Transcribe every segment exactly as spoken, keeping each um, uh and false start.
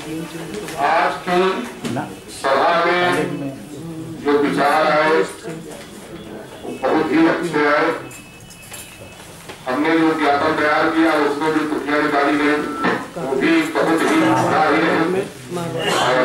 आज की सभा में जो विचार आए वो बहुत ही अच्छे आए। हमने जो ज्ञापन तैयार किया उसमें जो त्रुटियां निकाली गई वो भी बहुत ही सराहनीय है।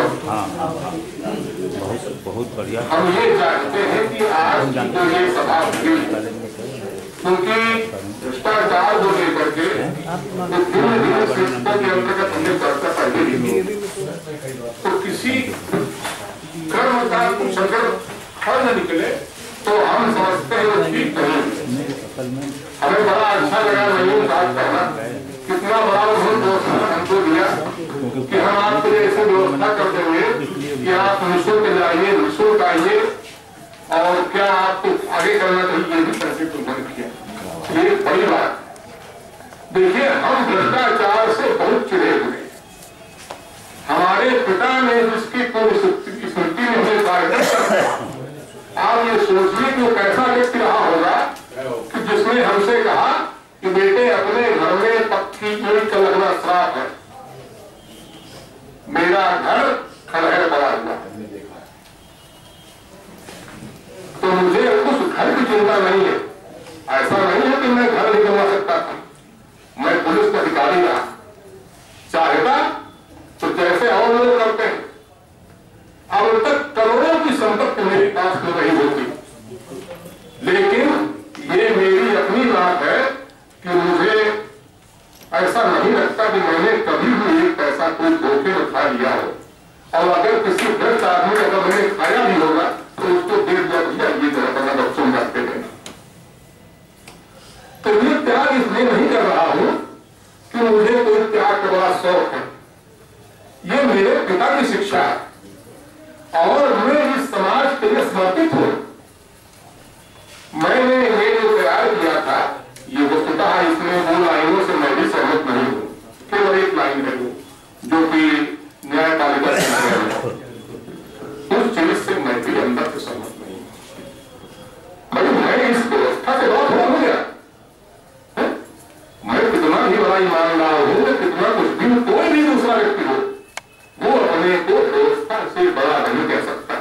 बहुत बहुत बढ़िया। हम ये जानते हैं कि आज की जो ये सभा हुई क्योंकि भ्रष्टाचार को लेकर के तो धीरे धीरे शिक्षा के अंतर्गत हमने चर्चा पहले भी की, तो किसी कर्म का कुछ अगर फल न निकले तो हम समझते हैं वो ठीक नहीं। हमें बड़ा अच्छा लगा नहीं बात करना, कितना बड़ा बहुत हमको दिया कि हम आपके लिए ऐसे व्यवस्था करते हुए कि आप निःशुल्क जाइए, निःशुल्क आइए और क्या आपको आगे करना चाहिए ये भी पैसे तुमने किया। ये बड़ी बात। देखिए हम भ्रष्टाचार से बहुत चिढ़े हुए। हमारे पिता ने जिसकी पूरी स्मृति में हमें कार्यक्रम, आप ये सोचिए कि वो कैसा व्यक्ति रहा होगा कि जिसने हमसे कहा कि बेटे अपने घर में पक्की ईंट का लगना श्राप है, मेरा घर खंडहर पड़ा हुआ है, तो मुझे उस घर की चिंता नहीं है। ऐसा नहीं है कि मैं घर नहीं बनवा सकता था, मैं पुलिस का अधिकारी रहा, चाहता तो जैसे और लोग करते हैं। अब तक करोड़ों की संपत्ति मेरे पास तो नहीं होती, लेकिन ये मेरी अपनी बात है कि मुझे ऐसा नहीं लगता कि मैंने कभी भी एक पैसा कोई धोखे में खा लिया हो, और अगर किसी भ्रष्ट आदमी अगर मैंने खाया भी होगा तो उसको दे दिया भैया ये जरा बच्चों जाते हैं। तो ये त्याग इसलिए नहीं कर रहा हूं कि मुझे कोई त्याग का बड़ा शौक है, ये मेरे पिता की शिक्षा है और मैं इस समाज के लिए समर्पित हूं। मैंने ये जो तैयार किया था ये वस्तुतः इसमें वो लाइनों से मैं भी सहमत नहीं हूं, केवल एक लाइन है वो जो कि न्यायपालिका से उस चीज से मैं भी अंदर से सहमत नहीं हूं। भाई मैं इस व्यवस्था से बहुत हो गया, मैं कितना भी बड़ा ईमानदार हूं, कितना कुछ भी कोई भी दूसरा व्यक्ति हो वो अपने को व्यवस्था से बड़ा नहीं कह सकता,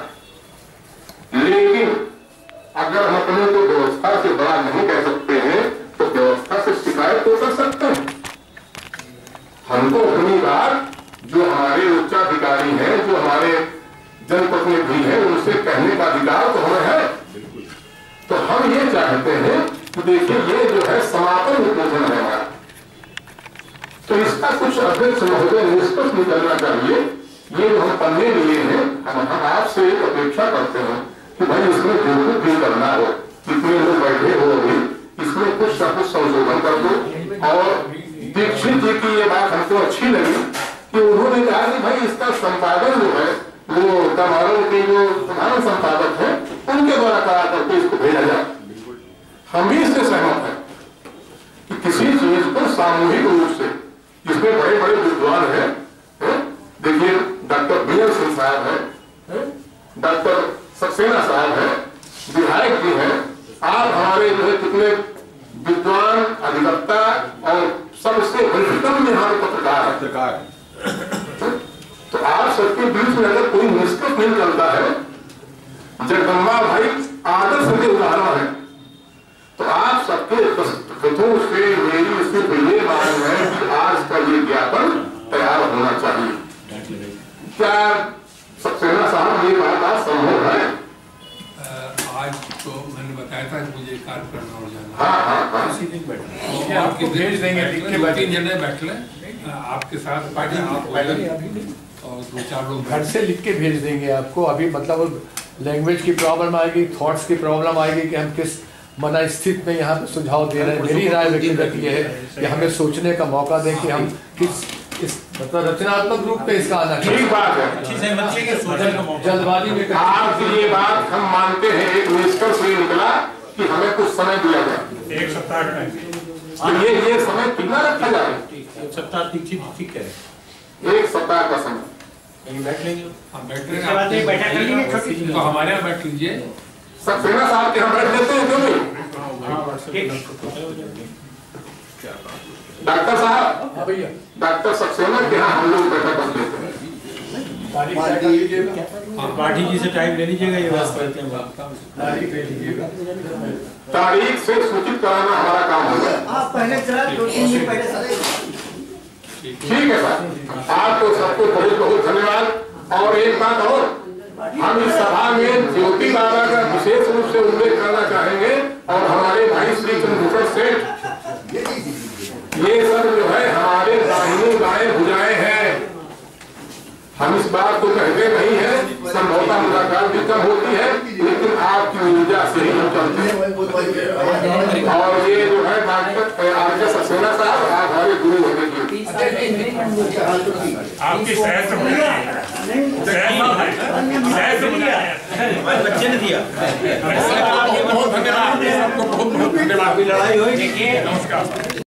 लेकिन अगर हम अपने को व्यवस्था से बड़ा नहीं कह सकते हैं तो व्यवस्था से शिकायत तो कर सकते हैं। हमको अपनी बात जो हमारे उच्चाधिकारी हैं, जो हमारे जनप्रतिनिधि हैं, उनसे कहने का अधिकार तो हमें है। तो हम ये चाहते हैं कि देखिए ये जो है समापन उद्बोधन है हमारा, तो इसका कुछ अध्यक्ष महोदय निष्कर्ष निकलना चाहिए। ये जो हम पन्ने लिए हैं हम आपसे एक अपेक्षा करते हैं कि भाई इसमें जो कुछ भी करना हो, जितने लोग बैठे हो अभी इसमें कुछ ना कुछ संशोधन कर दो। और दीक्षित जी की ये बात हमको अच्छी लगी कि उन्होंने कहा कि भाई इसका संपादन जो है वो तमारों के जो प्रधान संपादक है उनके द्वारा करा करके इसको भेजा जाए। हम भी इससे सहमत हैं कि किसी चीज को सामूहिक रूप से, जिसमें बड़े बड़े विद्वान हैं, देखिए डॉक्टर बी एल सिंह साहब है, डॉक्टर सक्सेना साहब है, विधायक जी हैं, आप हमारे जो है कितने विद्वान अधिवक्ता और सबसे वरिष्ठतम यहाँ पे पत्रकार है। तो आप सबके बीच में अगर कोई निष्कर्ष नहीं चलता है, जगदम्बा भाई आदर्श के उदाहरण है, तो आप सबके कथों से मेरी सिर्फ ये मांग है कि आज का ये ज्ञापन तैयार होना चाहिए। क्या सक्सेना साहब ये बात आज संभव है? आज तो मैंने बताया था कि मुझे कार्य करना हो जाना। हाँ हाँ हाँ। इसी दिन बैठना आपके भेज देंगे, दो तीन जने बैठ लें आपके साथ पार्टी और दो चार लोग घर से लिख के भेज देंगे आपको। अभी मतलब लैंग्वेज की प्रॉब्लम आएगी, थॉट्स की प्रॉब्लम आएगी कि हम किस मना स्थिति में यहाँ पे सुझाव दे रहे हैं। मेरी राय व्यक्तिगत ये है कि हमें सोचने का मौका दें कि हम किस इस मतलब रचनात्मक रूप में इसका आना ठीक बात है। जल्दबाजी में आज ये बात हम मानते हैं, एक निष्कर्ष ये निकला कि हमें कुछ समय दिया जाए, एक सप्ताह का। तो ये ये समय कितना रखा जाए? एक सप्ताह ठीक है, एक सप्ताह का समय बैठ लेंगे। हम बैठ लेंगे तो हमारे यहाँ बैठ लीजिए। सक्सेना साहब के यहाँ बैठ लेते हैं क्यों नहीं? डॉक्टर साहब, डॉक्टर सक्सेना के यहाँ हम लोग बैठा कर लेते हैं। तारीख तय कर लीजिएगा। पार्टी जी से टाइम ले लीजिएगा, ये बात करते हैं। तारीख ले लीजिएगा। तारीख से सूचित कराना हमारा काम होगा। आप पहले चला, दो तीन दिन पहले चले। ठीक है सर, आपको सबको बहुत बहुत धन्यवाद। और एक बात और, हम इस सभा में ज्योति बाबा का विशेष रूप से उल्लेख करना चाहेंगे और हमारे भाई श्री चंद्रभूषण सेठ, ये सब जो है हमारे दाहिनी बाएं भुजाएं हैं। हम इस बात को कहते नहीं है, संभवतः मुलाकात भी कम होती है, लेकिन आपकी ऊर्जा से ही हम चलते हैं। और ये जो है डॉक्टर आर सक्सेना साहब, आप हमारे गुरु होने की आपकी सहज से बच्चे ने दिया। बहुत धन्यवाद, आपको बहुत बहुत धन्यवाद। लड़ाई हुई। नमस्कार।